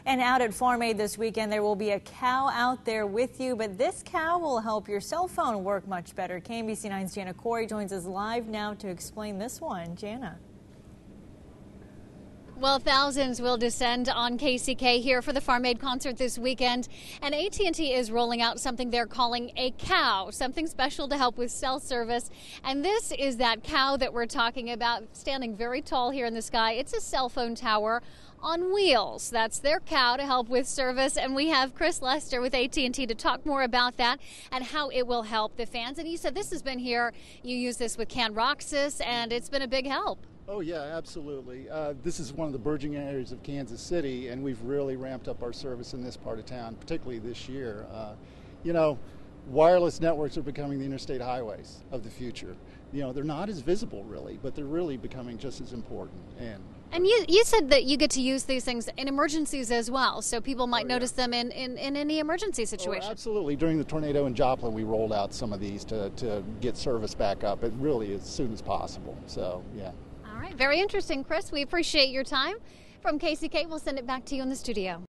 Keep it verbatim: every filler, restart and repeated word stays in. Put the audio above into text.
And out at Farm Aid this weekend, there will be a cow out there with you, but this cow will help your cell phone work much better. K M B C nine's Jana Corrie joins us live now to explain this one. Jana. Well, thousands will descend on K C K here for the Farm Aid concert this weekend, and A T and T is rolling out something they're calling a cow, something special to help with cell service. And this is that cow that we're talking about, standing very tall here in the sky. It's a cell phone tower on wheels. That's their cow to help with service, and we have Chris Lester with A T and T to talk more about that and how it will help the fans. And you said this has been here, you use this with Canroxis, and it's been a big help. Oh yeah, absolutely. Uh, this is one of the burgeoning areas of Kansas City, and we've really ramped up our service in this part of town, particularly this year. Uh, you know, wireless networks are becoming the interstate highways of the future. You know, they're not as visible really, but they're really becoming just as important. And And you, you said that you get to use these things in emergencies as well, so people might oh, yeah. notice them in, in, in any emergency Oh, situation. absolutely. During the tornado in Joplin, we rolled out some of these to, to get service back up, and really as soon as possible. So, yeah. All right, very interesting, Chris. We appreciate your time. From K C K, we'll send it back to you in the studio.